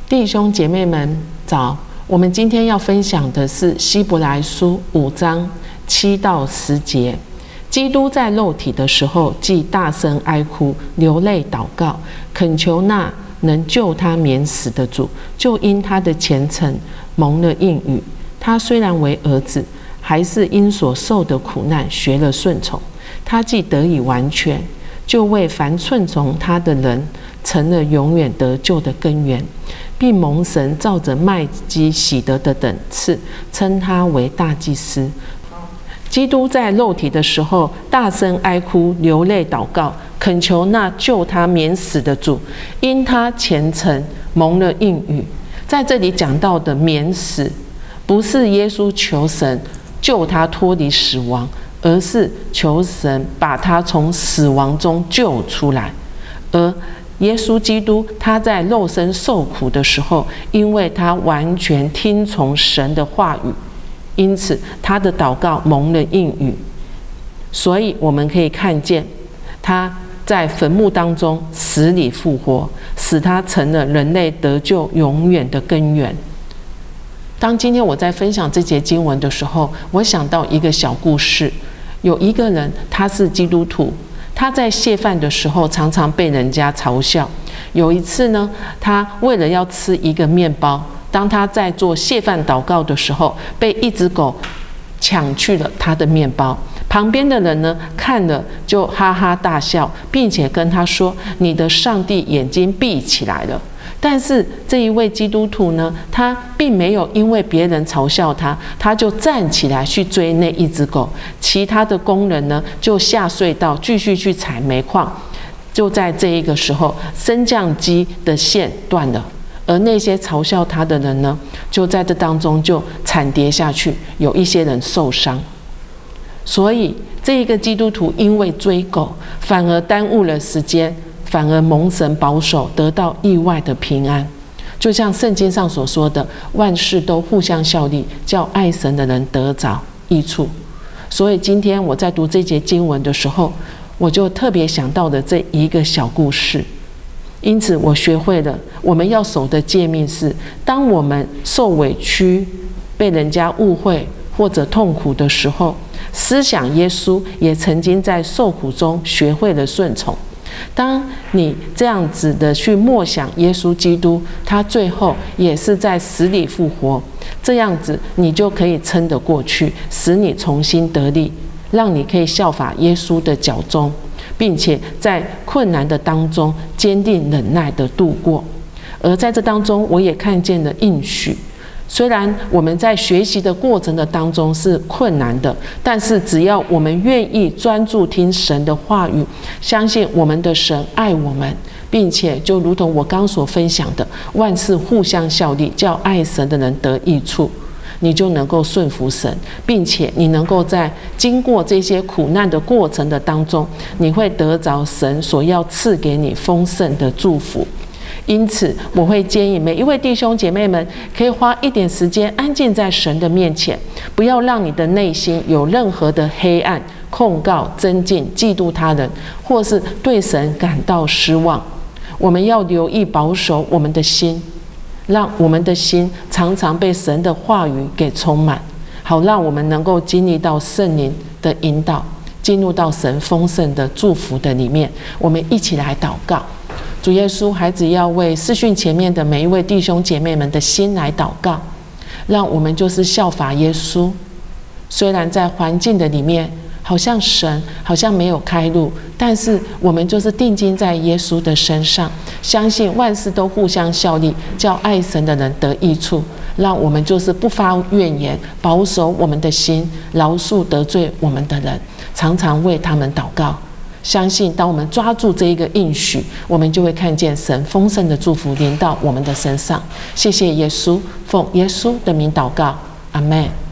弟兄姐妹们早，我们今天要分享的是希伯来书5章7到10节。基督在肉体的时候，既大声哀哭，流泪祷告，恳求那能救他免死的主，就因他的虔诚蒙了应允。他虽然为儿子，还是因所受的苦难学了顺从。他既得以完全，就为凡顺从他的人成了永远得救的根源，并蒙神照着麦基洗德的等次，称他为大祭司。基督在肉体的时候，大声哀哭，流泪祷告，恳求那救他免死的主，因他虔诚蒙了应允。在这里讲到的免死，不是耶稣求神救他脱离死亡，而是求神把他从死亡中救出来。而耶稣基督他在肉身受苦的时候，因为他完全听从神的话语，因此他的祷告蒙了应允。所以我们可以看见他在坟墓当中死里复活，使他成了人类得救永远的根源。当今天我在分享这节经文的时候，我想到一个小故事。有一个人，他是基督徒，他在谢饭的时候常常被人家嘲笑。有一次呢，他为了要吃一个面包，当他在做谢饭祷告的时候，被一只狗抢去了他的面包。旁边的人呢，看了就哈哈大笑，并且跟他说：“你的上帝眼睛闭起来了。”但是这一位基督徒呢，他并没有因为别人嘲笑他，他就站起来去追那一只狗。其他的工人呢，就下隧道继续去采煤矿。就在这一个时候，升降机的线断了，而那些嘲笑他的人呢，就在这当中就惨跌下去，有一些人受伤。所以这一个基督徒因为追狗，反而耽误了时间，反而蒙神保守，得到意外的平安。就像圣经上所说的，万事都互相效力，叫爱神的人得着益处。所以今天我在读这节经文的时候，我就特别想到的这一个小故事。因此我学会了我们要守的诫命是，当我们受委屈、被人家误会或者痛苦的时候，思想耶稣也曾经在受苦中学会了顺从。当你这样子的去默想耶稣基督，他最后也是在死里复活，这样子你就可以撑得过去，使你重新得力，让你可以效法耶稣的脚踪，并且在困难的当中坚定忍耐的度过。而在这当中，我也看见了应许。虽然我们在学习的过程的当中是困难的，但是只要我们愿意专注听神的话语，相信我们的神爱我们，并且就如同我刚所分享的，万事互相效力，叫爱神的人得益处，你就能够顺服神，并且你能够在经过这些苦难的过程的当中，你会得着神所要赐给你丰盛的祝福。因此我会建议每一位弟兄姐妹们可以花一点时间安静在神的面前，不要让你的内心有任何的黑暗、控告、增进、嫉妒他人，或是对神感到失望。我们要留意保守我们的心，让我们的心常常被神的话语给充满，好让我们能够经历到圣灵的引导，进入到神丰盛的祝福的里面。我们一起来祷告。主耶稣，孩子要为视讯前面的每一位弟兄姐妹们的心来祷告，让我们就是效法耶稣。虽然在环境的里面好像神好像没有开路，但是我们就是定睛在耶稣的身上，相信万事都互相效力，叫爱神的人得益处。让我们就是不发怨言，保守我们的心，饶恕得罪我们的人，常常为他们祷告。相信当我们抓住这一个应许，我们就会看见神丰盛的祝福临到我们的身上。谢谢耶稣，奉耶稣的名祷告，阿们。